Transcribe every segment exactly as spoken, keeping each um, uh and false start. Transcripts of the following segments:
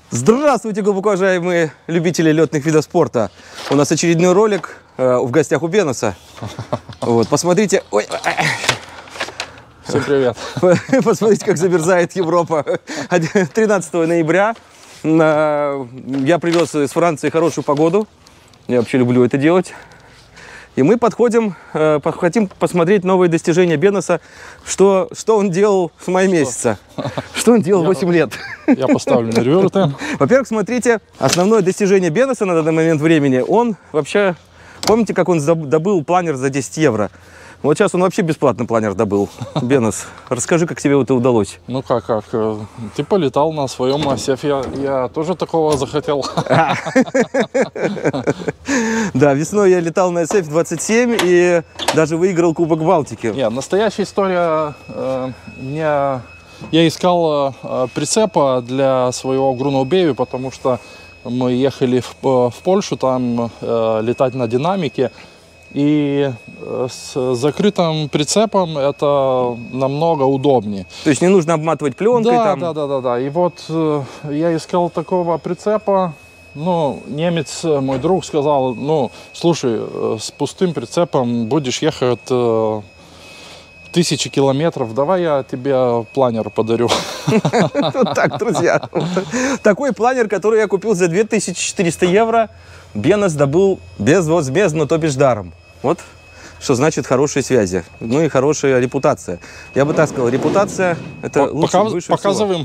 Здравствуйте, глубоко уважаемые любители летных видов спорта. У нас очередной ролик э, в гостях у Беноса. Вот, посмотрите. Ой. Всем привет. Посмотрите, как замерзает Европа. тринадцатого ноября я привез из Франции хорошую погоду. Я вообще люблю это делать. И мы подходим, э, хотим посмотреть новые достижения Беноса, что, что он делал с мая месяца, что он делал восемь лет. Я поставлю на реверты. Во-первых, смотрите, основное достижение Беноса на данный момент времени, он вообще, помните, как он добыл планер за десять евро? Вот сейчас он вообще бесплатно планер добыл. Бенос, расскажи, как тебе это удалось. Ну как, как? Ты полетал на своем Асефе, я, я тоже такого захотел. Да, весной я летал на эс эф двадцать семь и даже выиграл Кубок Балтики. Нет, настоящая история. Мне... Я искал прицепа для своего Груноубеви, потому что мы ехали в, в Польшу, там летать на динамике. И с закрытым прицепом это намного удобнее. То есть не нужно обматывать пленкой? Да, там... да, да, да, да. И вот э, я искал такого прицепа. Ну, немец, мой друг, сказал: ну, слушай, э, с пустым прицепом будешь ехать э, тысячи километров, давай я тебе планер подарю. Вот так, друзья. Такой планер, который я купил за две тысячи четыреста евро, Бенос добыл безвозмездно, то бишь даром. Вот что значит хорошие связи. Ну и хорошая репутация. Я бы так сказал, репутация – это лучше, Показ, выше Показываем.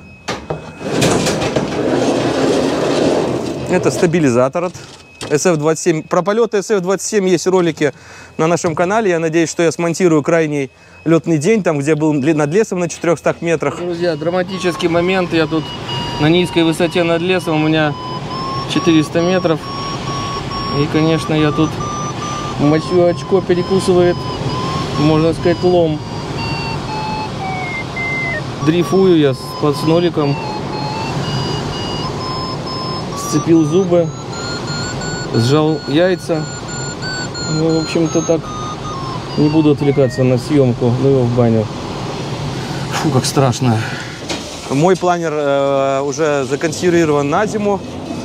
всего. Это стабилизатор от эс эф двадцать семь. Про полеты эс эф двадцать семь есть ролики на нашем канале. Я надеюсь, что я смонтирую крайний летный день, там, где был над лесом на четырехстах метрах. Друзья, драматический момент. Я тут на низкой высоте над лесом. У меня четыреста метров. И, конечно, я тут... Мочу очко перекусывает, можно сказать, лом. Дрейфую я с, под сноликом. Сцепил зубы, сжал яйца. Ну, в общем-то, так не буду отвлекаться на съемку. Ну его в баню. Фу, как страшно. Мой планер э, уже законсервирован на зиму.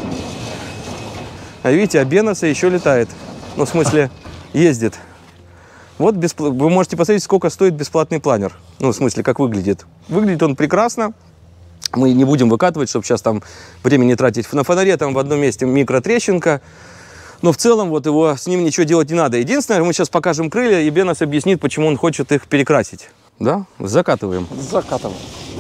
А видите, а Беноса еще летает. Ну, в смысле, ездит. Вот беспл... вы можете посмотреть, сколько стоит бесплатный планер. Ну, в смысле, как выглядит. Выглядит он прекрасно. Мы не будем выкатывать, чтобы сейчас там времени тратить. На фонаре там в одном месте микротрещинка. Но в целом вот его с ним ничего делать не надо. Единственное, мы сейчас покажем крылья, и Бенос объяснит, почему он хочет их перекрасить. Да? Закатываем. Закатываем.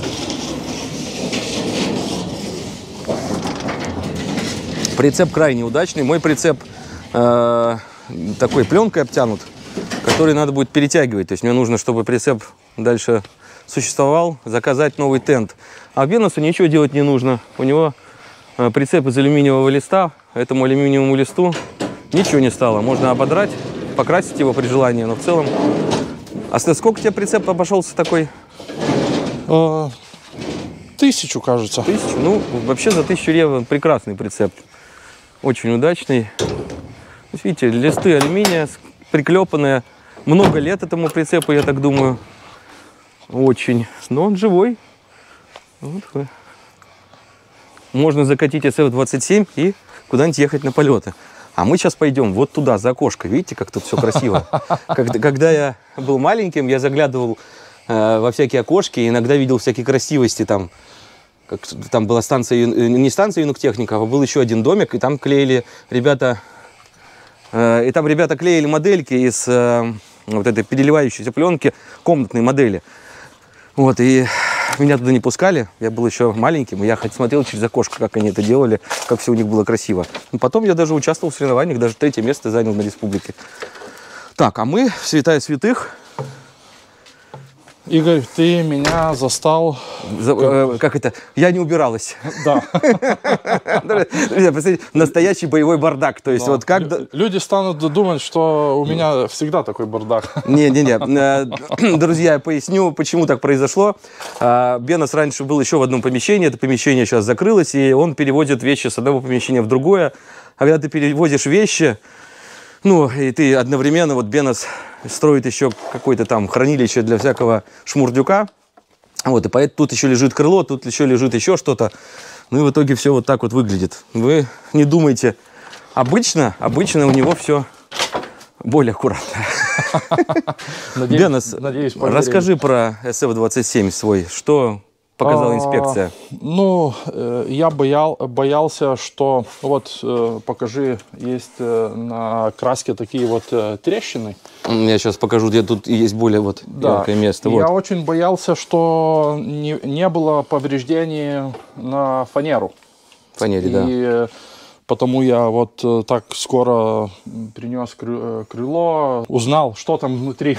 Прицеп крайне удачный. Мой прицеп э, такой пленкой обтянут, который надо будет перетягивать. То есть мне нужно, чтобы прицеп дальше существовал, заказать новый тент. А Беносу ничего делать не нужно. У него э, прицеп из алюминиевого листа. Этому алюминиевому листу ничего не стало. Можно ободрать, покрасить его при желании, но в целом... А сколько тебе прицеп обошелся такой? Э, тысячу, кажется. Тысячу? Ну, вообще за тысячу евро прекрасный прицеп. Очень удачный. Видите, листы алюминия приклепанные. Много лет этому прицепу, я так думаю. Очень. Но он живой. Вот вы. Можно закатить эс эф двадцать семь и куда-нибудь ехать на полеты. А мы сейчас пойдем вот туда, за окошко. Видите, как тут все красиво? Когда, когда я был маленьким, я заглядывал э, во всякие окошки, и иногда видел всякие красивости там. Как, там была станция, не станция Юнуктехника, а был еще один домик, и там клеили ребята, э, и там ребята клеили модельки из э, вот этой переливающейся пленки, комнатные модели. Вот, и меня туда не пускали, я был еще маленьким, и я хоть смотрел через окошко, как они это делали, как все у них было красиво. И потом я даже участвовал в соревнованиях, даже третье место занял на республике. Так, а мы в святая святых. Игорь, ты меня застал... За, э, как это? Я не убиралась. Да. Представляете, настоящий боевой бардак. То есть, Да. вот как... Люди станут думать, что у меня всегда такой бардак. Не-не-не. Друзья, я поясню, почему так произошло. Бенос раньше был еще в одном помещении. Это помещение сейчас закрылось, и он переводит вещи с одного помещения в другое. А когда ты перевозишь вещи, ну, и ты одновременно, вот Бенос строит еще какое-то там хранилище для всякого шмурдюка. Вот, и поэтому тут еще лежит крыло, тут еще лежит еще что-то. Ну и в итоге все вот так вот выглядит. Вы не думайте, обычно, обычно у него все более аккуратно. Денис, надеюсь, расскажи про эс эф двадцать семь свой. Что показала инспекция? А, ну, я боял, боялся, что вот покажи, есть на краске такие вот трещины. Я сейчас покажу, где тут есть более вот да. яркое место. Я вот. очень боялся, что не, не было повреждений на фанеру. Фанере, да. И потому я вот так скоро принес крыло, узнал, что там внутри.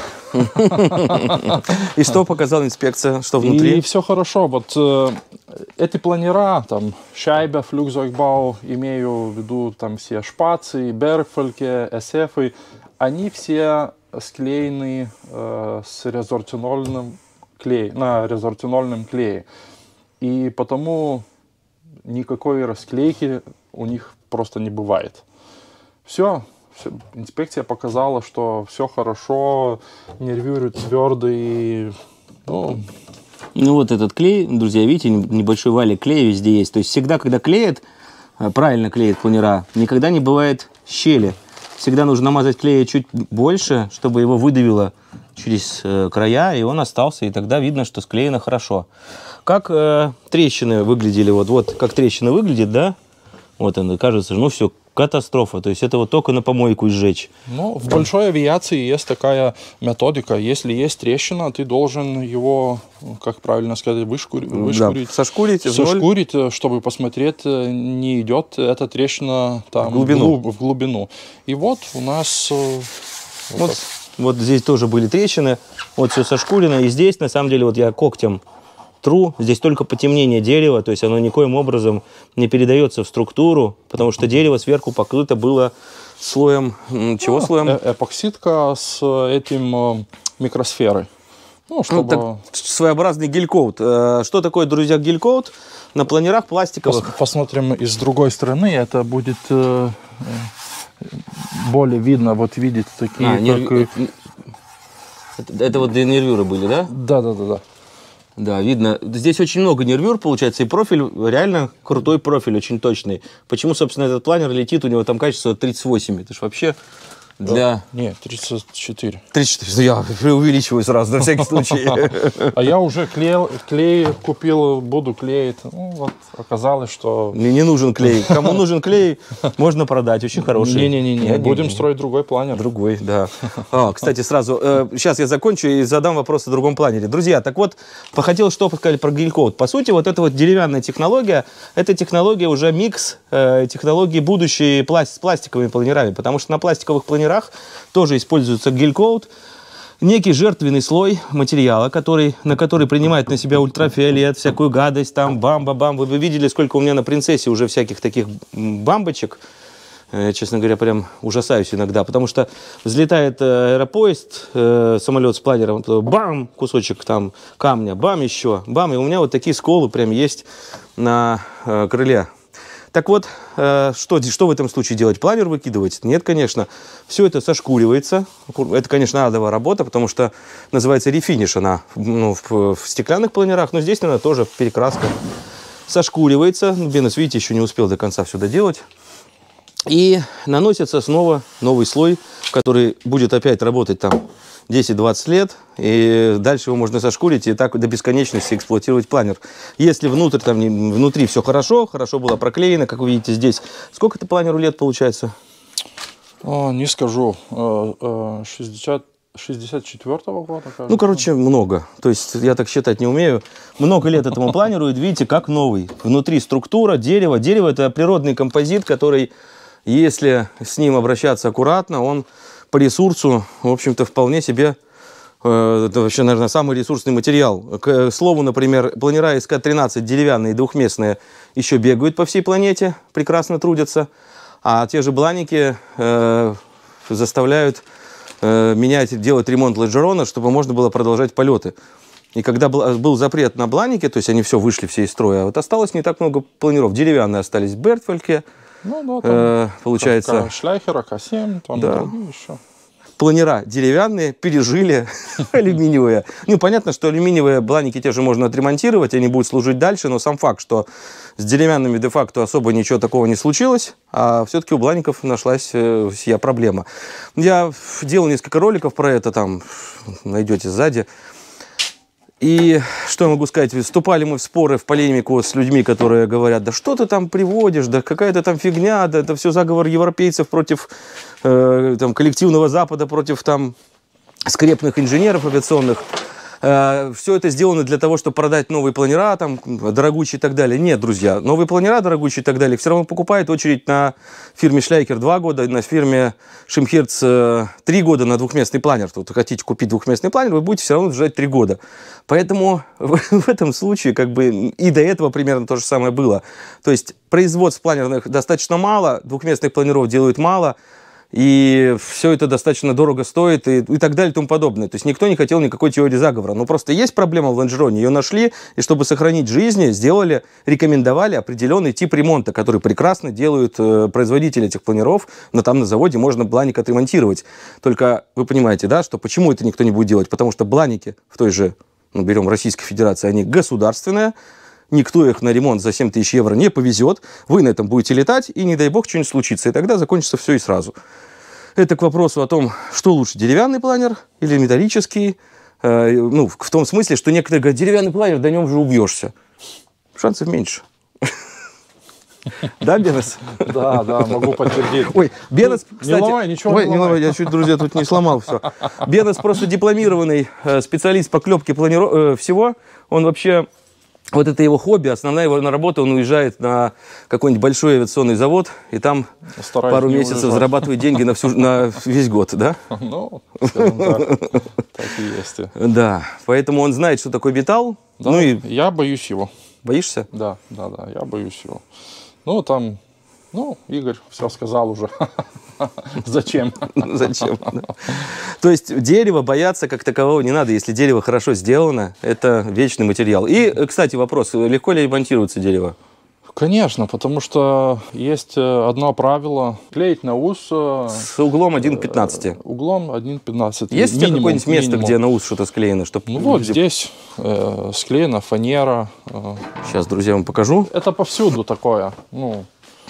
И что показала инспекция, что внутри? И все хорошо. Вот эти планера, там, Scheibe, Flugzeugbau, имею в виду там все шпацы, Bergfölke, эс эф, они все склеены э, с резорционольным клеем, на резорционольном клее. И потому никакой расклейки у них просто не бывает. Все, все. Инспекция показала, что все хорошо, нервюры твердый. Ну, ну вот этот клей, друзья, видите, небольшой валик клея везде есть. То есть всегда, когда клеят, правильно клеят планера, никогда не бывает щели. Всегда нужно намазать клея чуть больше, чтобы его выдавило через э, края, и он остался, и тогда видно, что склеено хорошо. Как э, трещины выглядели, вот, вот как трещина выглядит, да? Вот она, кажется, ну все, катастрофа. То есть это вот только на помойку сжечь. Ну, в большой авиации есть такая методика. Если есть трещина, ты должен его, как правильно сказать, вышкурить, вышкурить, да, сошкурить, сошкурить, чтобы посмотреть, не идет эта трещина там, в, глубину. В глубину. И вот у нас... Вот, вот, вот здесь тоже были трещины. Вот все сошкурено. И здесь, на самом деле, вот я когтем тру, здесь только потемнение дерева, то есть оно никоим образом не передается в структуру, потому что дерево сверху покрыто было слоем, чего ну, слоем? Эпоксидка с этим микросферой. Ну, чтобы... ну, так, своеобразный гель-коут. Что такое, друзья, гель-коут? На планерах пластиковых. Посмотрим и с другой стороны, это будет более видно, вот видите такие... А, как... нерв... это, это вот две нервюры были, да? Да, да, да, да. Да, видно. Здесь очень много нервюр, получается, и профиль реально крутой профиль, очень точный. Почему, собственно, этот планер летит, у него там качество тридцать восемь. Это же вообще для... Нет, тридцать четыре. тридцать четыре. Я преувеличиваю сразу, на всякий случай. А я уже клей, клей купил, буду клеить. Ну, вот оказалось, что... Мне не нужен клей. Кому нужен клей, можно продать. Очень хороший. Не-не-не, будем строить другой планер. Другой, да. А, кстати, сразу, э, сейчас я закончу и задам вопрос о другом планере. Друзья, так вот, хотел что сказать про гель-коут. По сути, вот эта вот деревянная технология, это технология уже микс э, технологии будущей пласт, с пластиковыми планерами, потому что на пластиковых планерах тоже используется гель-коут, некий жертвенный слой материала, который, на который принимает на себя ультрафиолет, всякую гадость, там бамба-бам. Вы бы видели, сколько у меня на принцессе уже всяких таких бамбочек. Я, честно говоря, прям ужасаюсь иногда, потому что взлетает аэропоезд, э, самолет с планером, бам, кусочек там камня, бам, еще, бам, и у меня вот такие сколы прям есть на э, крыле. Так вот, э, что, что в этом случае делать? Планер выкидывать? Нет, конечно. Все это сошкуривается. Это, конечно, адовая работа, потому что называется рефиниш она ну, в, в стеклянных планерах, но здесь, наверное, тоже перекраска. Сошкуривается. Бенес, видите, еще не успел до конца все доделать. И наносится снова новый слой, который будет опять работать там десять-двадцать лет, и дальше его можно сошкурить и так до бесконечности эксплуатировать планер. Если внутрь, там, внутри все хорошо, хорошо было проклеено, как вы видите здесь. Сколько это планеру лет получается? О, не скажу. шестьдесят, шестьдесят четвёртого года, кажется. Ну, короче, много. То есть я так считать не умею. Много лет этому планеру, и видите, как новый. Внутри структура, дерево. Дерево – это природный композит, который, если с ним обращаться аккуратно, он по ресурсу, в общем-то, вполне себе, э, это вообще, наверное, самый ресурсный материал. К слову, например, планера эс ка тринадцать деревянные, двухместные, еще бегают по всей планете, прекрасно трудятся, а те же бланики э, заставляют э, менять, делать ремонт лонжерона, чтобы можно было продолжать полеты. И когда был, был запрет на бланики, то есть они все вышли все из строя, вот осталось не так много планеров. Деревянные остались Бертфельке, ну, да, там, э, получается. Шляхера, ка семь, там да. другие еще. планера деревянные пережили алюминиевые. Ну, понятно, что алюминиевые бланики те же можно отремонтировать, они будут служить дальше, но сам факт, что с деревянными де-факто особо ничего такого не случилось, а все-таки у блаников нашлась э, сия проблема. Я делал несколько роликов про это, там найдете сзади. И что я могу сказать, вступали мы в споры, в полемику с людьми, которые говорят, да что ты там приводишь, да какая-то там фигня, да это все заговор европейцев против э, там, коллективного Запада, против там скрепных инженеров авиационных. Э, все это сделано для того, чтобы продать новые планера, там, дорогущие и так далее. Нет, друзья, новые планера, дорогущие и так далее, все равно покупает очередь на фирме Schleicher два года, на фирме Schimhertz э, три года на двухместный планер. Тут хотите купить двухместный планер, вы будете все равно ждать три года. Поэтому в, в этом случае, как бы, и до этого примерно то же самое было. То есть производств планерных достаточно мало, двухместных планеров делают мало, и все это достаточно дорого стоит, и, и так далее, и тому подобное. То есть никто не хотел никакой теории заговора. Но просто есть проблема в лонжероне, ее нашли, и чтобы сохранить жизни, сделали, рекомендовали определенный тип ремонта, который прекрасно делают э, производители этих планеров, но там на заводе можно бланик отремонтировать. Только вы понимаете, да, что почему это никто не будет делать? Потому что бланики в той же, ну, берем Российской Федерации, они государственные, никто их на ремонт за семь тысяч евро не повезет, вы на этом будете летать, и не дай бог что-нибудь случится, и тогда закончится все и сразу. Это к вопросу о том, что лучше, деревянный планер или металлический, э, ну, в том смысле, что некоторые говорят, деревянный планер, до нем же убьешься. Шансов меньше. Да, Бенес? Да, да, могу подтвердить. Ой, Бенес, кстати... Не ломай, ничего Ой, не не ломай. ломай, я чуть, друзья, тут не сломал все. Бенес просто дипломированный э, специалист по клепке планиров... э, всего. Он вообще... Вот это его хобби, основная его работа, он уезжает на какой-нибудь большой авиационный завод, и там Стараюсь пару не месяцев уезжать. зарабатывает деньги на, всю, на весь год, да? Ну, скажем так, так и есть. Да, поэтому он знает, что такое металл. Да, Ну и я боюсь его. боишься? Да, да, да, я боюсь его. Ну, там, ну, Игорь все сказал уже. Зачем? Зачем? Да. То есть дерево бояться как такового не надо. Если дерево хорошо сделано, это вечный материал. И, кстати, вопрос, легко ли ремонтируется дерево? Конечно, потому что есть э, одно правило. Клеить на ус э, С углом один к пятнадцати. углом один к пятнадцати. Есть у тебя Минимум, какое-нибудь место, минимум. где на ус что-то склеено? Чтоб Ну вот люди- здесь э, склеена фанера. э. Сейчас, друзья, вам покажу. Это повсюду такое. Ну,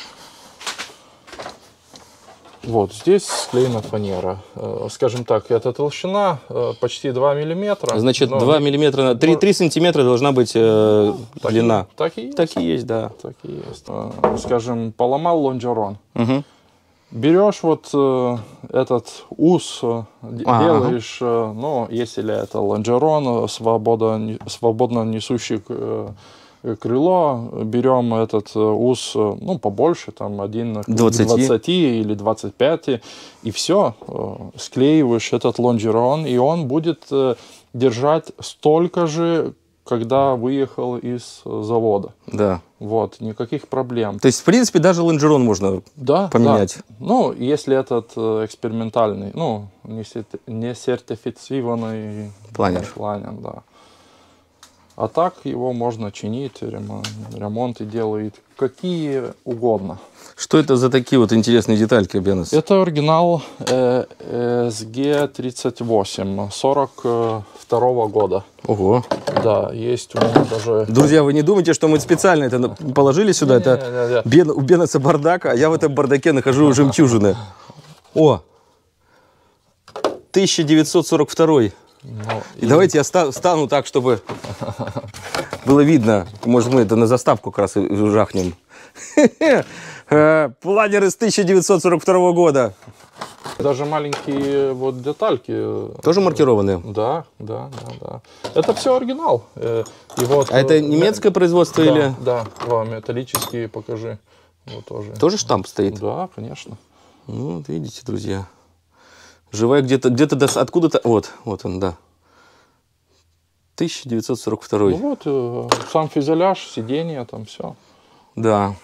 вот здесь склеена фанера. Э, скажем так, эта толщина э, почти два миллиметра. Значит, но два миллиметра, на три сантиметра должна быть э, так и- длина. Так и есть. Так и есть, да. Так и есть. Э, Скажем, поломал лонжерон. Угу. Берешь вот э, этот ус, э, д- Ага. делаешь, э, ну, если это лонжерон, э, свободно, не- свободно несущий э, крыло, берем этот э, ус, э, ну, побольше, там, один к двадцати. двадцати или двадцати пяти, и все, склеиваешь этот лонжерон, и он будет э, держать столько же, когда выехал из э, завода. Да. Вот, никаких проблем. То есть, в принципе, даже лонжерон можно Да, поменять. да. Ну, если этот э, экспериментальный, ну, не, серти- не сертифицированный Планер. планер, да. А так его можно чинить, ремон- ремонты делают какие угодно. Что это за такие вот интересные детальки, Бенес? Это оригинал э, эс джи тридцать восемь сорок второго года. Ого. Да, есть у меня даже... Друзья, вы не думайте, что мы специально это на- положили сюда. Это Не-не-не. Бен- у Бенеса бардак, а я в этом бардаке нахожу жемчужины. О! тысяча девятьсот сорок второй. Ну, И давайте я ста- стану так, чтобы было видно. Может, мы это на заставку как раз и жахнем. Э, Планер из тысяча девятьсот сорок второго года. Даже маленькие вот детальки. э, Тоже маркированные? Да, да, да, да. Это все оригинал. Э, И вот, А это э, немецкое производство да, или... Да, да, металлические покажи. Вот тоже. Тоже штамп стоит? Да, конечно. Ну, вот видите, друзья. Живая где-то, где-то до- откуда-то... Вот, вот он, да. тысяча девятьсот сорок второй. Ну вот, э, сам фюзеляж, сиденье, там все. Да.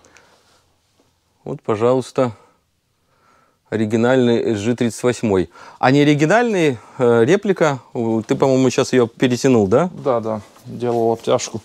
Вот, пожалуйста, оригинальный эс джи тридцать восемь. А не оригинальный, э, реплика. У- Ты, по-моему, сейчас ее перетянул, да? Да, да, делал обтяжку.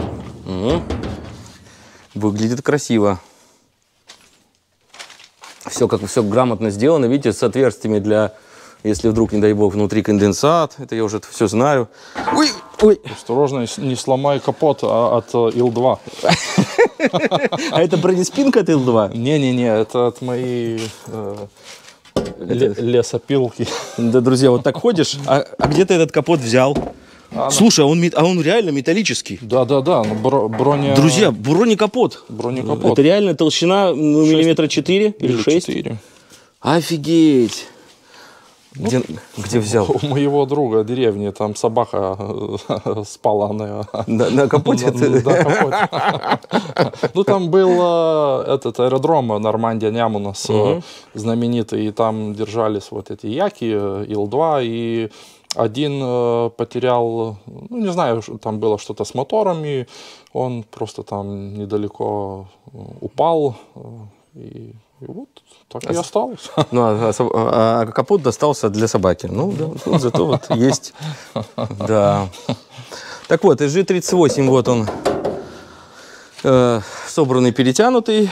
Мгм. Выглядит красиво. Все как все грамотно сделано, видите, с отверстиями для, если вдруг, не дай бог, внутри конденсат. Это я уже все знаю. Ой, ой. Осторожно, не сломай капот а, от ил два. А это бронеспинка от ил два? Не-не-не, это от моей э, ле- лесопилки. Да, друзья, вот так ходишь, а, а где ты этот капот взял? А, Слушай, а он, мет- а он реально металлический. Да-да-да, ну, бро- броня... Друзья, бронекапот. Бронекапот. Это реально толщина ну, миллиметра четыре или Или шесть? четыре. Офигеть. Где, где взял? У моего друга деревни там собака э, спала на, На, на капоте? на- на капоте. Ну там был э, этот аэродром Нормандия-Нямунас э, знаменитый, и там держались вот эти яки э, ил два, и один э, потерял, ну не знаю, ш- там было что-то с моторами, он просто там недалеко э, упал, э, и, и вот так и осталось. Ну, а, а со- а капот достался для собаки. Ну, да, вот зато вот есть. Да. Так вот, эс джи тридцать восемь, вот он, э, собранный, перетянутый.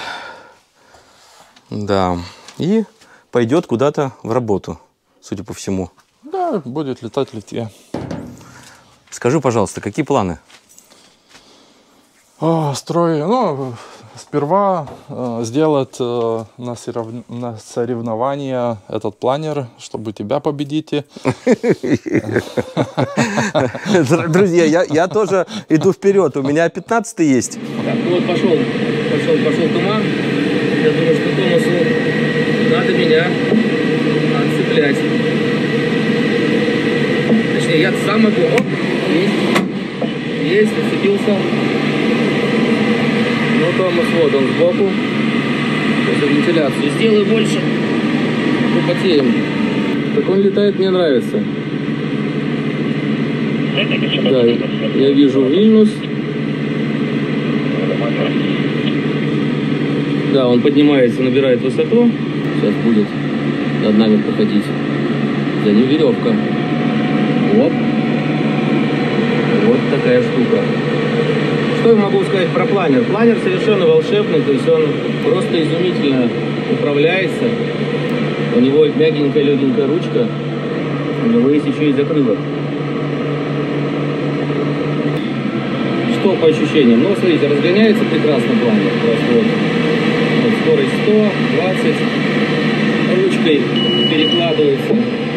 Да. И пойдет куда-то в работу, судя по всему. Да, будет летать в Литве. Скажи, пожалуйста, какие планы? О, строй, ну, сперва э, сделать э, на, сорев- на соревнования этот планер, чтобы тебя победить. Друзья, я, я тоже иду вперед. У меня пятнадцатый есть. Так, ну вот пошел, пошел, пошел туман. Я думаю, что Томасу надо меня отцеплять. Точнее, я сам могу. Оп, есть, есть, отцепился. Ну, Томас, вот он сбоку. Сейчас я вентиляцию сделаю больше. Попотеем. Так он летает, мне нравится. Да, я вижу Вильнюс. Да, он поднимается, набирает высоту. Сейчас будет над нами проходить. За ним веревка. Вот. Вот такая штука. Что я могу сказать про планер? Планер совершенно волшебный, то есть он просто изумительно управляется. У него мягенькая, легенькая ручка. У него есть еще и закрылок. Что по ощущениям? Ну, смотрите, разгоняется прекрасно планер. Просто вот. Вот скорость сто, двадцать, ручкой перекладывается.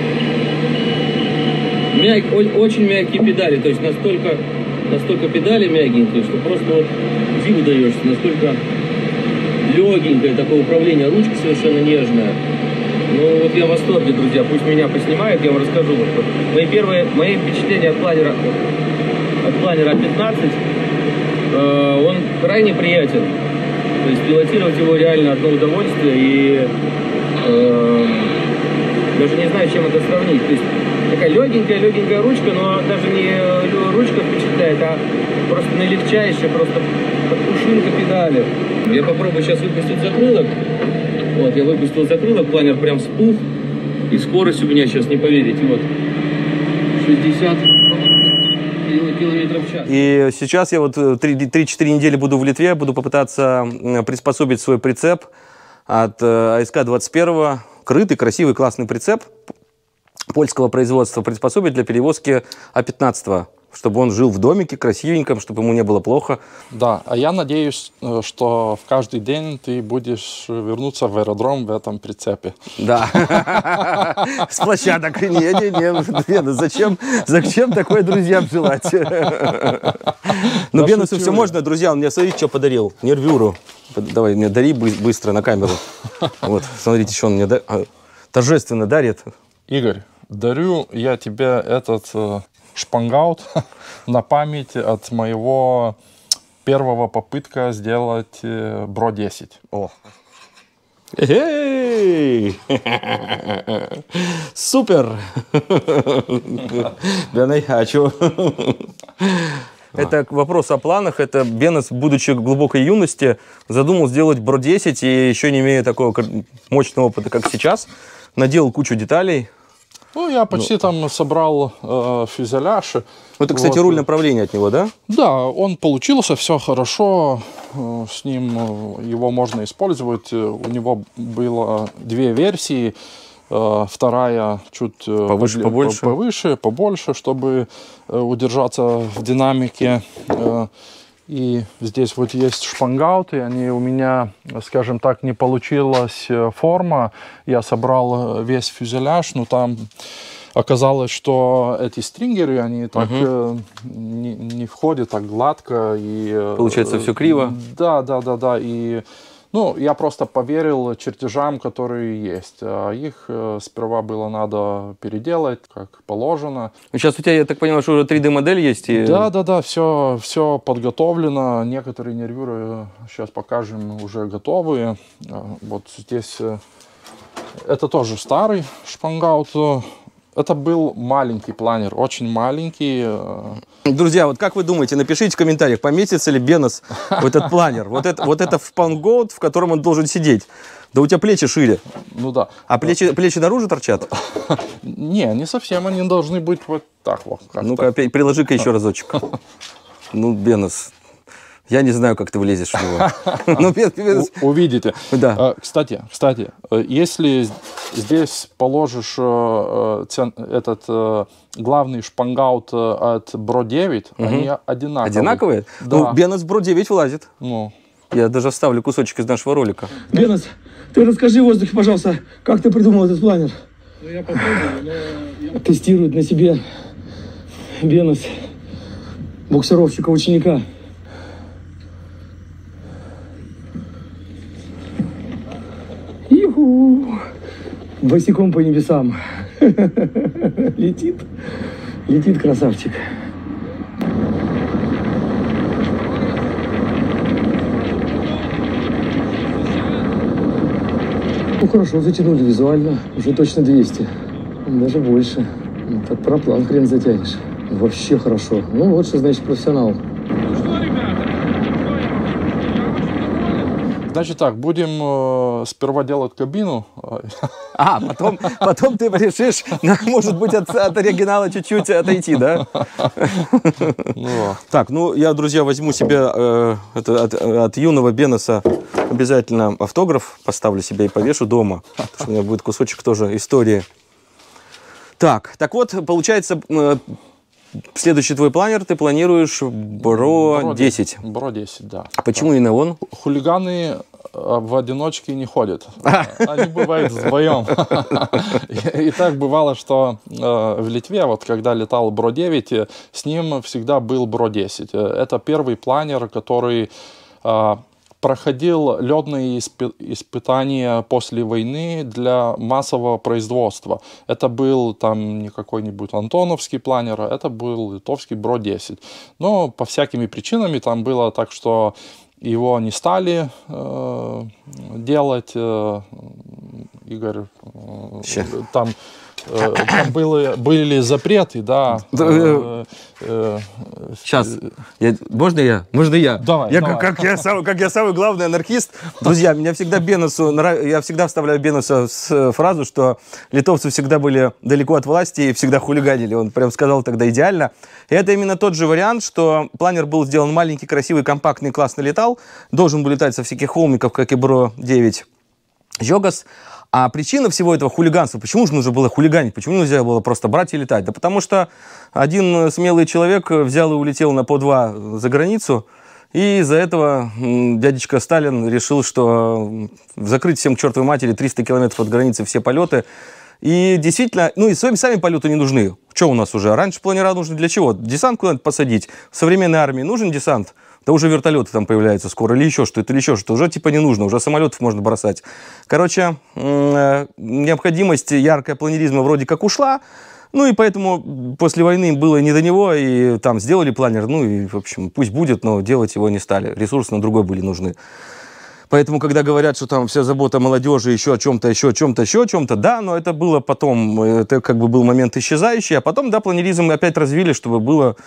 Мяг, о- очень мягкие педали, то есть настолько, настолько педали мягенькие, что просто вот диву даешься, настолько легенькое такое управление, ручка совершенно нежная. Ну вот я в восторге, друзья, пусть меня поснимают, я вам расскажу. Вот, вот. Мои первые, мои впечатления от планера, от планера пятнадцать, э, он крайне приятен. То есть пилотировать его реально одно удовольствие, и э, даже не знаю, чем это сравнить. То есть такая легенькая, легенькая ручка, но даже не ручка впечатляет, а просто налегчайшая, просто как пушинка педали. Я попробую сейчас выпустить закрылок. Вот, я выпустил закрылок, планер прям спух, и скорость у меня сейчас, не поверите, вот шестьдесят километров в час. И сейчас я вот три-четыре недели буду в Литве, буду попытаться м, приспособить свой прицеп от э, эй эс ка двадцать один. Крытый, красивый, классный прицеп польского производства, приспособить для перевозки а пятнадцать, чтобы он жил в домике красивеньком, чтобы ему не было плохо. Да, а я надеюсь, э, что в каждый день ты будешь вернуться в аэродром в этом прицепе. Да. С площадок. Не, не, не. Бена, зачем, зачем такое друзьям желать? Ну, Бенусу все можно, друзья. Он мне, смотрите, что подарил. Нервюру. Давай, мне дари бы- быстро на камеру. Вот, смотрите, что он мне да- а, торжественно дарит. Игорь, дарю я тебе этот э, шпангаут на память от моего первого попытка сделать э, Бро десять. О. Эй! Супер! Бена, а что? Это вопрос о планах. Это Бенес, будучи в глубокой юности, задумал сделать Бро десять, и еще не имея такого кар- мощного опыта, как сейчас, наделал кучу деталей. Ну, я почти ну. там собрал э, фюзеляж. Это, кстати, вот. Руль направления от него, да? Да, он получился, все хорошо. С ним его можно использовать. У него было две версии. Вторая чуть повыше, побле, побольше. повыше, побольше, чтобы удержаться в динамике. И здесь вот есть шпангауты, они у меня, скажем так, не получилась форма. Я собрал весь фюзеляж, но там оказалось, что эти стрингеры, они так uh-huh. не, не входят так гладко. И, получается, все криво? Да, да, да, да. И ну, я просто поверил чертежам, которые есть. А их э, сперва было надо переделать, как положено. Сейчас у тебя, я так понимаю, что уже три дэ модель есть? И... Да, да, да, все, все подготовлено. Некоторые нервюры сейчас покажем уже готовые. Вот здесь это тоже старый шпангаут. Это был маленький планер, очень маленький. Друзья, вот как вы думаете, напишите в комментариях, поместится ли Бенос в этот планер? Вот это, вот это шпангоут, в котором он должен сидеть. Да у тебя плечи шире. Ну да. А плечи, плечи наружу торчат? Не, не совсем, они должны быть вот так вот. Ну-ка, опять приложи-ка еще разочек. Ну, Бенос... Я не знаю, как ты влезешь в него. Увидите. Да. Кстати, кстати, если здесь положишь этот главный шпангаут от Бро девять, они одинаковые. Одинаковые? Ну, Бенос Бро девять влазит. Я даже вставлю кусочек из нашего ролика. Бенос, ты расскажи в воздухе, пожалуйста, как ты придумал этот планер? Ну, я попробую, но... Тестирует на себе Бенос, буксировщика-ученика. Юху! Босиком по небесам. Летит. Летит красавчик. Ну хорошо, затянули визуально. Уже точно двести. Даже больше. Под проплан хрен затянешь. Вообще хорошо. Ну вот что значит профессионал. Значит так, будем э, сперва делать кабину. А, потом, потом ты решишь, может быть, от, от оригинала чуть-чуть отойти, да? Ну. Так, ну я, друзья, возьму себе э, это, от, от юного Беноса обязательно автограф, поставлю себе и повешу дома, потому что у меня будет кусочек тоже истории. Так, так вот, получается... Э, следующий твой планер ты планируешь Бро десять. Бро десять, да. А почему да. именно он? Хулиганы в одиночке не ходят. Они бывают вдвоем. И так бывало, что в Литве, вот когда летал Бро девять, с ним всегда был Бро десять. Это первый планер, который проходил летные испытания после войны для массового производства. Это был там не какой-нибудь антоновский планер, это был литовский Бро десять. Но по всякими причинам там было так, что его не стали э, делать. Э, Игорь, э, там, э, там были, были запреты, да. Э, э, Сейчас, я, можно я? Можно я? Давай, я давай. Как, как, я самый, как я самый главный анархист. Друзья, меня всегда Беносу, я всегда вставляю Беносу с фразу, что литовцы всегда были далеко от власти и всегда хулиганили. Он прям сказал тогда идеально. И это именно тот же вариант, что планер был сделан маленький, красивый, компактный, классно летал. Должен был летать со всяких холмиков, как и Бро девять Йогас. А причина всего этого хулиганства, почему же нужно было хулиганить, почему нельзя было просто брать и летать? Да потому что один смелый человек взял и улетел на по два за границу, и из-за этого дядечка Сталин решил, что закрыть всем к чертовой матери триста километров от границы все полеты. И действительно, ну и сами, сами полеты не нужны. Что у нас уже? Раньше планера нужны для чего? Десант куда-нибудь посадить. В современной армии нужен десант? Да уже вертолеты там появляются скоро, или еще что-то, или еще что-то. Уже типа не нужно, уже самолетов можно бросать. Короче, необходимость яркая планеризма вроде как ушла. Ну и поэтому после войны было не до него, и там сделали планер. Ну и, в общем, пусть будет, но делать его не стали. Ресурсы на другой были нужны. Поэтому, когда говорят, что там вся забота молодежи, еще о чем-то, еще о чем-то, еще о чем-то, да, но это было потом, это как бы был момент исчезающий, а потом, да, планеризм опять развили, чтобы было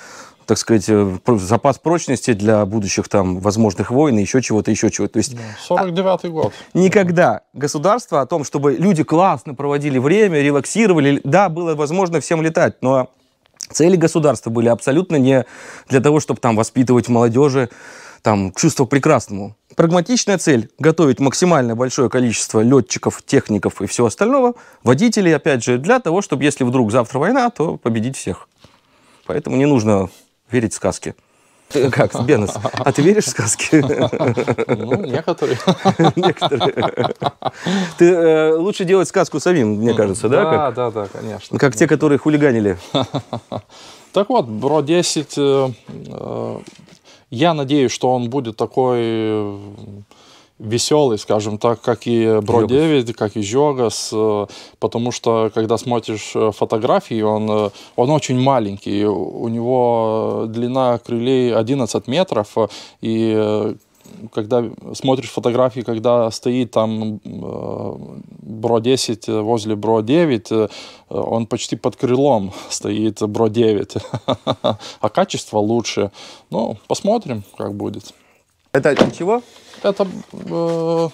так сказать, запас прочности для будущих там возможных войн, еще чего-то, еще чего-то. То есть сорок девятый год. никогда государство о том, чтобы люди классно проводили время, релаксировали, да, было возможно всем летать, но цели государства были абсолютно не для того, чтобы там воспитывать в молодежи там чувство к прекрасному. Прагматичная цель – готовить максимально большое количество летчиков, техников и всего остального, водителей, опять же, для того, чтобы, если вдруг завтра война, то победить всех. Поэтому не нужно верить в сказки. Ты как, Бенес, а ты веришь в сказки? Ну, некоторые. Некоторые. Ты э, лучше делать сказку самим, мне кажется, да? Да, как, да, да, конечно. как те, которые хулиганили. Так вот, Бро десять, э, э, я надеюсь, что он будет такой веселый, скажем так, как и Бро девять, как и Жогас, потому что, когда смотришь фотографии, он, он очень маленький, у него длина крылей одиннадцать метров, и когда смотришь фотографии, когда стоит там Бро десять возле Бро девять, он почти под крылом стоит Бро девять, а качество лучше. Ну, посмотрим, как будет. Это чего? Это э,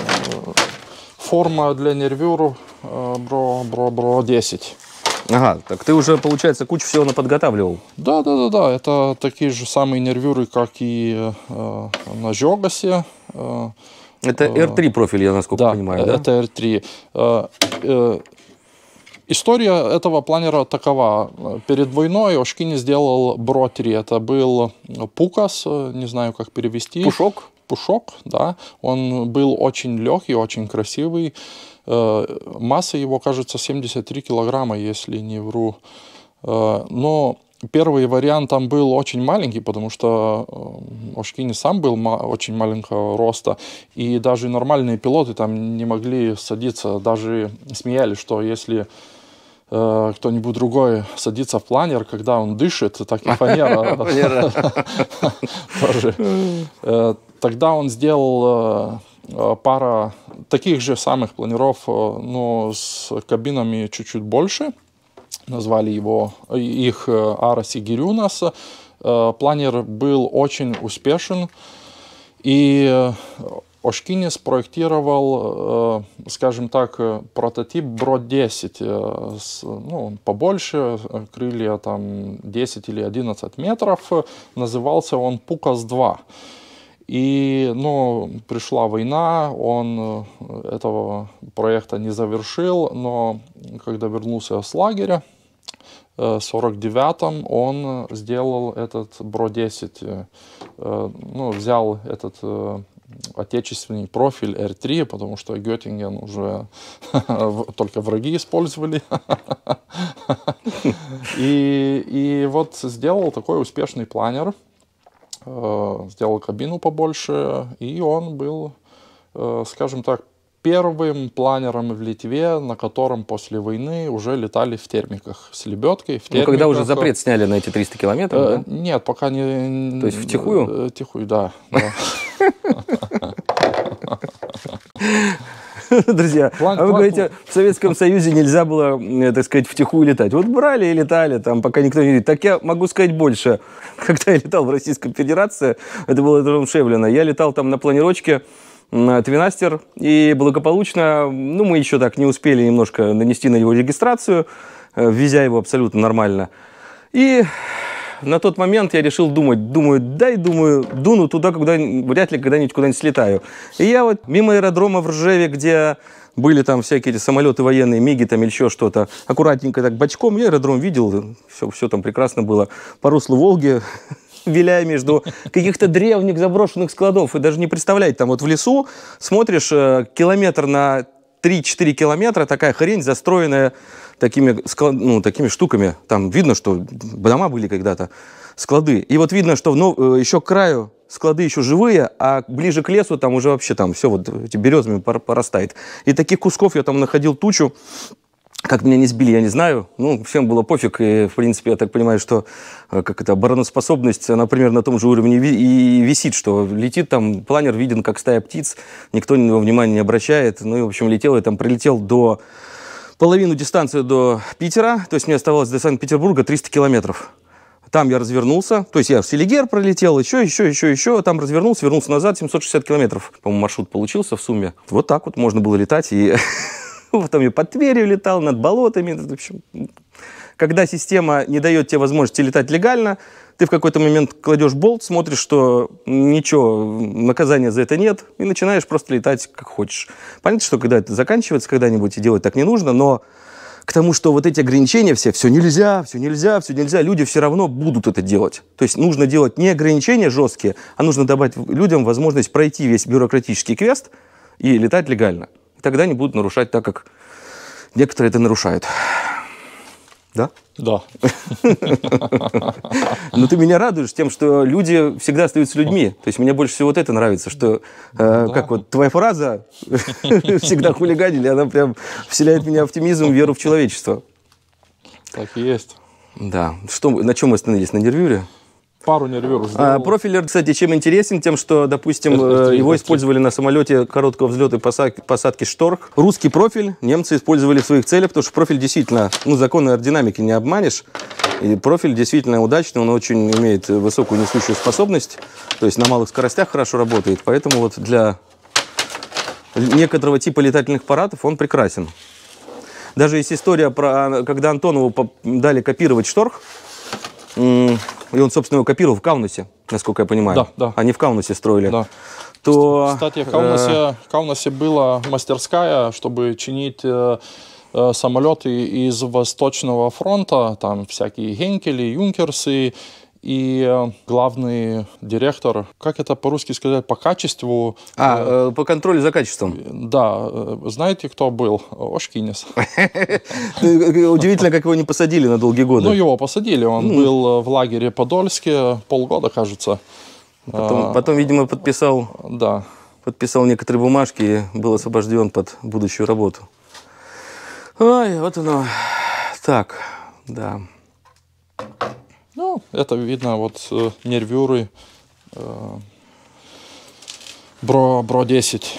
форма для нервюр э, Бро, Бро, Бро десять. Ага, так ты уже, получается, кучу всего наподготавливал. Да, да, да, да. Это такие же самые нервюры, как и э, на Жогасе. Э, это эр три профиль, я насколько да, понимаю, да? это эр три. Э, э, история этого планера такова. Перед войной Ошкини сделал Бро три. Это был Пукас, не знаю, как перевести. Пушок? Пушок, да. Он был очень легкий, очень красивый. Масса его, кажется, семьдесят три килограмма, если не вру. Но первый вариант там был очень маленький, потому что Ошкини сам был очень маленького роста. И даже нормальные пилоты там не могли садиться. Даже смеялись, что если кто-нибудь другой садится в планер, когда он дышит, так и фанера. Тогда он сделал пара таких же самых планеров, но с кабинами чуть-чуть больше. Назвали его их Арас и Гирюнас. Планер был очень успешен. И Ошкини спроектировал, скажем так, прототип Бро десять. Ну, побольше, крылья там десять или одиннадцать метров. Назывался он Пукас два. И, ну, пришла война, он этого проекта не завершил, но когда вернулся с лагеря, в сорок девятом он сделал этот Бро десять, ну, взял этот отечественный профиль эр три, потому что Геттинген уже только враги использовали. и, и вот сделал такой успешный планер. Сделал кабину побольше, и он был, скажем так, первым планером в Литве, на котором после войны уже летали в термиках с лебедкой. В ну, когда уже запрет сняли на эти триста километров, э, да? Нет, пока не... То есть втихую? Э, втихую, да. Друзья, План, а вы план, говорите, в Советском Союзе нельзя было, так сказать, втихую летать. Вот брали и летали, там, пока никто не видит. Так я могу сказать больше. Когда я летал в Российской Федерации, это было в Шевлино, я летал там на планировочке Твинастер, и благополучно, ну, мы еще так не успели немножко нанести на него регистрацию, везя его абсолютно нормально. И на тот момент я решил думать, думаю, дай, думаю, дуну туда, куда вряд ли когда-нибудь куда-нибудь слетаю. И я вот мимо аэродрома в Ржеве, где были там всякие самолеты военные, миги там или еще что-то, аккуратненько так бочком, я аэродром видел, все, все там прекрасно было. По руслу Волги, виляя между каких-то древних заброшенных складов, и даже не представляете, там вот в лесу смотришь километр на три-четыре километра, такая хрень, застроенная такими, ну, такими штуками. Там видно, что дома были когда-то, склады. И вот видно, что ну, еще к краю склады еще живые, а ближе к лесу там уже вообще там все вот эти березами порастает. И таких кусков я там находил тучу. Как меня не сбили, я не знаю. Ну, всем было пофиг. И, в принципе, я так понимаю, что как это, обороноспособность, она примерно на том же уровне и висит, что летит там, планер виден, как стая птиц, никто на него внимания не обращает. Ну, и, в общем, летел я там, прилетел до половину дистанции до Питера, то есть мне оставалось до Санкт-Петербурга триста километров. Там я развернулся, то есть я в Селигер пролетел, еще, еще, еще, еще, там развернулся, вернулся назад, семьсот шестьдесят километров, по-моему, маршрут получился в сумме. Вот так вот можно было летать, и потом я под Тверью летал, над болотами. В общем, когда система не дает тебе возможности летать легально, ты в какой-то момент кладешь болт, смотришь, что ничего, наказания за это нет, и начинаешь просто летать как хочешь. Понятно, что когда это заканчивается когда-нибудь, и делать так не нужно, но к тому, что вот эти ограничения все, все нельзя, все нельзя, все нельзя, люди все равно будут это делать. То есть нужно делать не ограничения жесткие, а нужно давать людям возможность пройти весь бюрократический квест и летать легально. И тогда они будут нарушать так, как некоторые это нарушают. Да? Да. Но ты меня радуешь тем, что люди всегда остаются людьми. То есть мне больше всего вот это нравится, что, э, как вот твоя фраза «всегда хулиганили», она прям вселяет в меня оптимизм, веру в человечество. Так и есть. Да. Что, на чем мы остановились? На нервюре? Пару нервюр. А, профилер, кстати, чем интересен? Тем, что, допустим, э, его использовали на самолете короткого взлета и посадки, посадки «Шторх». Русский профиль немцы использовали в своих целях, потому что профиль действительно, ну, законы аэродинамики не обманешь. И профиль действительно удачный, он очень имеет высокую несущую способность, то есть на малых скоростях хорошо работает. Поэтому вот для некоторого типа летательных аппаратов он прекрасен. Даже есть история про, когда Антонову дали копировать «Шторх», и он, собственно, его копировал в Каунасе, насколько я понимаю. Да, да. Они в Каунасе строили. Да. То, Кстати, в Каунасе, э... в Каунасе была мастерская, чтобы чинить э, э, самолеты из Восточного фронта. Там всякие Генкели, Юнкерсы. И э, главный директор, как это по-русски сказать, по качеству... А, э, по контролю за качеством. Да. Э, знаете, кто был? Ошкинес. Удивительно, как его не посадили на долгие годы. Ну, его посадили. Он был в лагере Подольске полгода, кажется. Потом, потом, видимо, подписал, да. подписал некоторые бумажки и был освобожден под будущую работу. Ой, вот оно. Так, да. Ну, это видно, вот э, нервюры э, Бро, Бро десять.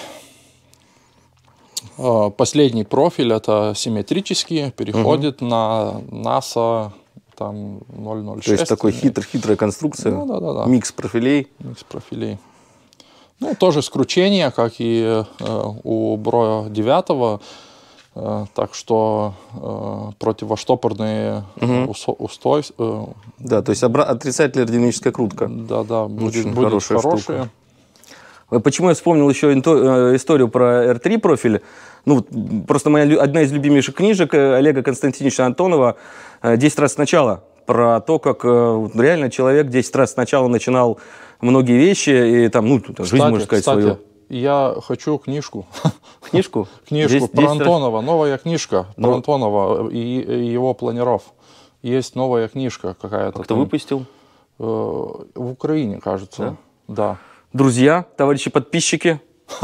Э, последний профиль, это симметрический, переходит mm-hmm. на НАСА там ноль ноль шесть. То есть такой хитр, хитрая конструкция, ну, да, да, да. микс профилей. Микс профилей. Ну, тоже скручение, как и э, у Бро девять. Uh, так что uh, противоштопорные uh, uh, устой... Uh, да, то есть обра- отрицательная аэродинамическая крутка. Да, да, будет, Очень будет хорошая хорошая. Штука. Почему я вспомнил еще инто- историю про эр три профиль? Ну, просто моя, одна из любимейших книжек Олега Константиновича Антонова «десять раз сначала». Про то, как реально человек десять раз сначала начинал многие вещи, и там, ну, кстати, жизнь, можно сказать, кстати, свою. Я хочу книжку. Книжку? Книжку про Антонова. Новая книжка про Антонова и его планеров. Есть новая книжка какая-то. Кто выпустил? В Украине, кажется. Да. Друзья, товарищи подписчики,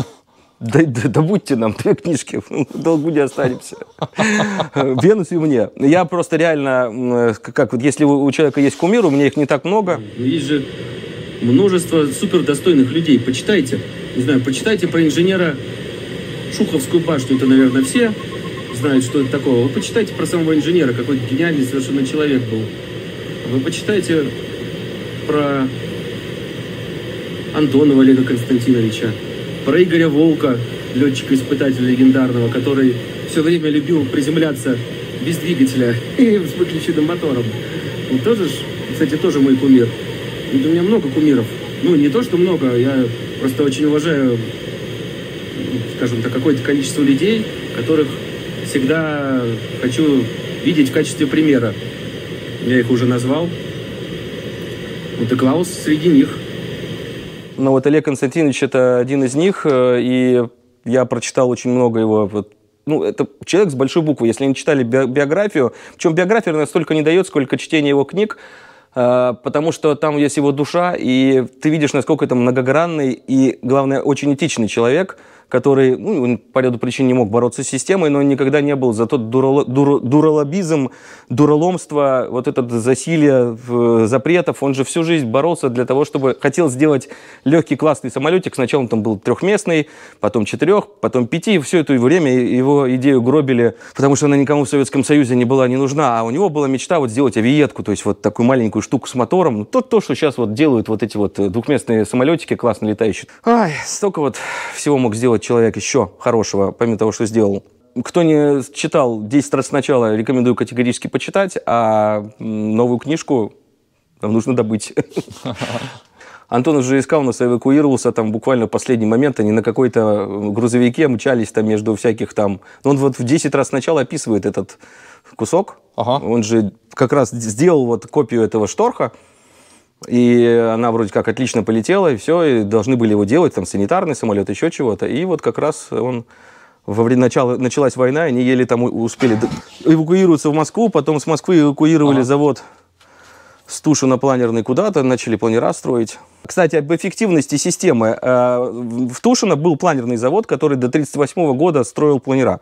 добудьте нам две книжки, в долгу не останемся. Венус и мне. Я просто реально, как вот если у человека есть кумир, у меня их не так много. Есть же множество супердостойных людей. Почитайте. Не знаю, почитайте про инженера Шуховскую башню. Это, наверное, все знают, что это такое. Вы почитайте про самого инженера, какой гениальный совершенно человек был. Вы почитайте про Антонова Олега Константиновича, про Игоря Волка, летчика-испытателя легендарного, который все время любил приземляться без двигателя и с выключенным мотором. Он тоже, кстати, тоже мой кумир. У меня много кумиров. Ну, не то, что много, я просто очень уважаю, скажем так, какое-то количество людей, которых всегда хочу видеть в качестве примера. Я их уже назвал. Вот и Клаус среди них. Ну вот Олег Константинович это один из них, и я прочитал очень много его. Вот, ну, это человек с большой буквы. Если не читали биографию, причем биография настолько не дает, сколько чтение его книг, потому что там есть его душа, и ты видишь, насколько это многогранный и, главное, очень этичный человек, который, ну, он по ряду причин не мог бороться с системой, но он никогда не был за тот дурало, дур, дуралобизм, дураломство, вот это засилие запретов. Он же всю жизнь боролся для того, чтобы хотел сделать легкий классный самолетик. Сначала он там был трехместный, потом четырех, потом пяти. Все это время его идею гробили, потому что она никому в Советском Союзе не была не нужна. А у него была мечта вот сделать авиетку, то есть вот такую маленькую штуку с мотором. Ну, то, то, что сейчас вот делают вот эти вот двухместные самолетики классно летающие. Ай, столько вот всего мог сделать человек еще хорошего, помимо того, что сделал. Кто не читал десять раз сначала, рекомендую категорически почитать, а новую книжку нам нужно добыть. Антон уже искал, нас эвакуировался там буквально в последний момент, они на какой-то грузовике мчались там между всяких там... Но он вот в десять раз сначала описывает этот кусок. Ага. Он же как раз сделал вот копию этого шторха, и она вроде как отлично полетела, и все, и должны были его делать, там санитарный самолет, еще чего-то. И вот как раз он... Во время начала, началась война, они еле там успели эвакуироваться в Москву, потом с Москвы эвакуировали ага. завод с Тушино-планерный куда-то, начали планера строить. Кстати, об эффективности системы. В Тушино был планерный завод, который до тридцать восьмого года строил планера.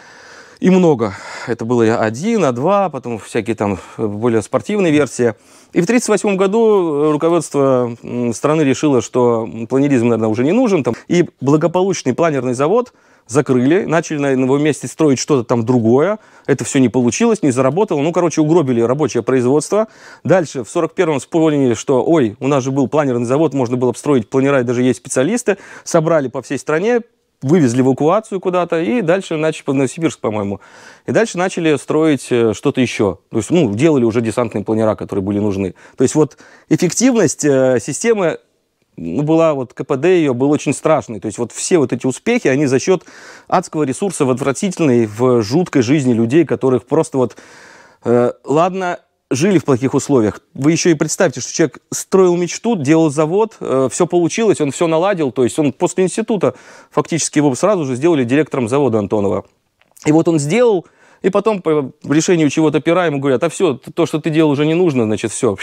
И много. Это было один, а два, потом всякие там более спортивные версии. И в тридцать восьмом году руководство страны решило, что планеризм, наверное, уже не нужен. Там. И благополучный планерный завод закрыли, начали на его месте строить что-то там другое. Это все не получилось, не заработало. Ну, короче, угробили рабочее производство. Дальше в сорок первом вспомнили, что, ой, у нас же был планерный завод, можно было бы строить планера, и даже есть специалисты. Собрали по всей стране, вывезли эвакуацию куда-то, и дальше начали, по Новосибирск, по-моему, и дальше начали строить что-то еще. То есть, ну, делали уже десантные планера, которые были нужны. То есть, вот эффективность э, системы, ну, была, вот КПД ее был очень страшный. То есть, вот все вот эти успехи, они за счет адского ресурса в отвратительной, в жуткой жизни людей, которых просто вот, э, ладно, жили в плохих условиях. Вы еще и представьте, что человек строил мечту, делал завод, э, все получилось, он все наладил. То есть он после института фактически его сразу же сделали директором завода Антонова. И вот он сделал, и потом по решению чего-то пера ему говорят, а все, то, что ты делал, уже не нужно, значит, все.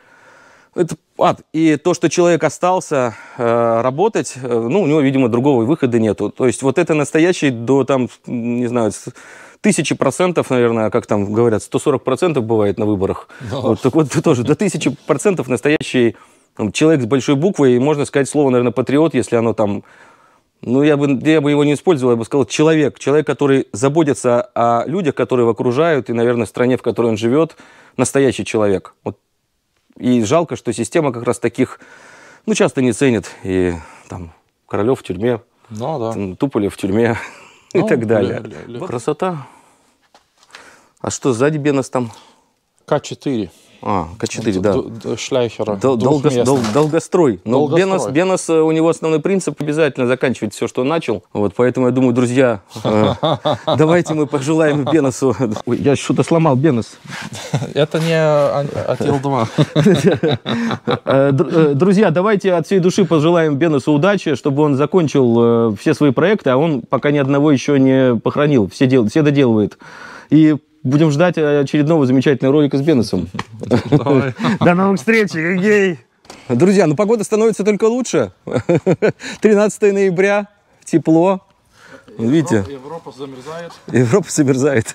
Это ад. И то, что человек остался э, работать, э, ну, у него, видимо, другого выхода нету. То есть вот это настоящий до, там, не знаю, тысячи процентов, наверное, как там говорят, сто сорок процентов бывает на выборах. No. Вот, так вот тоже до тысячи процентов настоящий там, человек с большой буквой, и можно сказать слово, наверное, патриот, если оно там... Ну, я бы, я бы его не использовал, я бы сказал человек. Человек, который заботится о людях, которые его окружают, и, наверное, в стране, в которой он живет, настоящий человек. Вот. И жалко, что система как раз таких, ну, часто не ценит. И там Королев в тюрьме, ну, да. там, Туполев в тюрьме, ну, и так далее. Ля, ля, ля. Красота. А что сзади Бенос там? К четыре. А, К четыре, да. Шляйхера. Дол долго, дол долгострой. Но долгострой. Бенос, Бенос, у него основной принцип обязательно заканчивать все, что он начал. Вот, поэтому я думаю, друзья, э, давайте мы пожелаем Беносу... Ой, я что-то сломал, Бенос. Это не Атил два. Друзья, давайте от всей души пожелаем Беносу удачи, чтобы он закончил все свои проекты, а он пока ни одного еще не похоронил. Все, дел, все доделывает. И будем ждать очередного замечательного ролика с Беносом. До новых встреч, гей! Друзья, ну погода становится только лучше. тринадцатое ноября, тепло. Видите? Европа замерзает. Европа замерзает.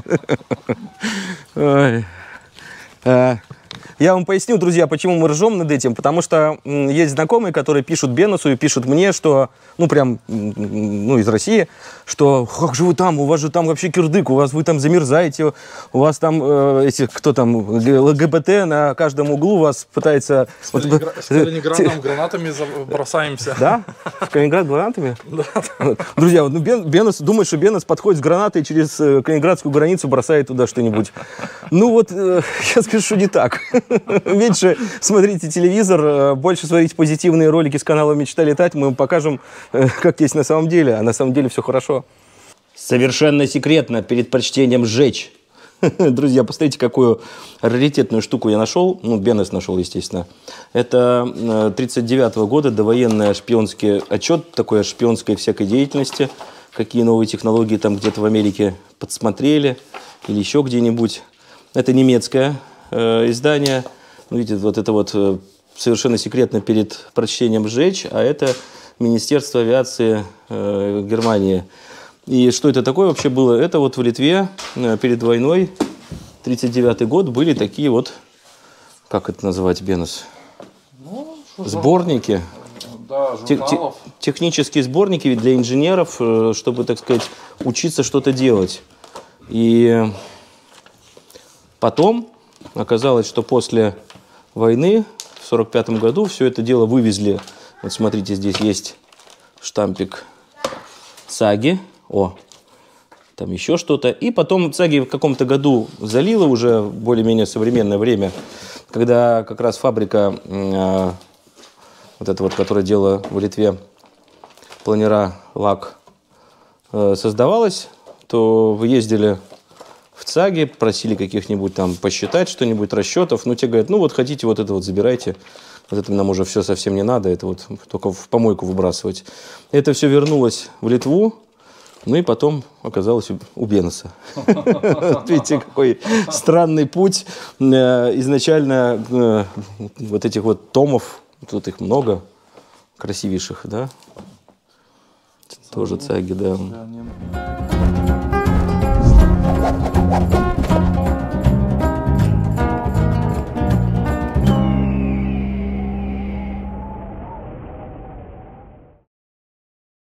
Я вам поясню, друзья, почему мы ржем над этим. Потому что есть знакомые, которые пишут Беносу и пишут мне, что, ну, прям, ну, из России, что как же вы там, у вас же там вообще кирдык, у вас вы там замерзаете, у вас там, э, эти, кто там, ЛГБТ на каждом углу вас пытается... С, вот, Калинингра... с Калининградом гранатами бросаемся. Да? В Калининград гранатами? Да. Друзья, вот, ну, Бенос думает, что Бенос подходит с гранатой через калининградскую границу, бросает туда что-нибудь. Ну вот, э, я скажу, что не так. Меньше смотрите телевизор, больше смотрите позитивные ролики с канала «Мечта летать». Мы вам покажем, как есть на самом деле. А на самом деле все хорошо. Совершенно секретно перед прочтением сжечь. Друзья, посмотрите, какую раритетную штуку я нашел. Ну, Бенос нашел, естественно. Это тридцать девятого года довоенный шпионский отчет, такой о шпионской всякой деятельности. Какие новые технологии там где-то в Америке подсмотрели или еще где-нибудь. Это немецкое издание. Видите, вот это вот совершенно секретно перед прочтением сжечь, а это Министерство авиации э, Германии. И что это такое вообще было? Это вот в Литве э, перед войной, тридцать девятый год, были такие вот, как это называть, Бенус? Ну, Сборники. Да, Те- те- технические сборники для инженеров, э, чтобы, так сказать, учиться что-то делать. И потом оказалось, что после войны в сорок пятом году все это дело вывезли. Вот смотрите, здесь есть штампик ЦАГИ. О, там еще что-то. И потом ЦАГИ в каком-то году залило уже в более-менее современное время, когда как раз фабрика, э, вот эта вот, которая делала в Литве планера, лак, э, создавалась, то вы ездили в ЦАГИ, просили каких-нибудь там посчитать что-нибудь, расчетов. Ну, те говорят, ну вот хотите, вот это вот забирайте. Вот это нам уже все совсем не надо, это вот только в помойку выбрасывать. Это все вернулось в Литву, ну и потом оказалось у, у Бенуса. Видите, какой странный путь. Изначально вот этих вот томов, тут их много, красивейших, да? Тоже ЦАГИ, да.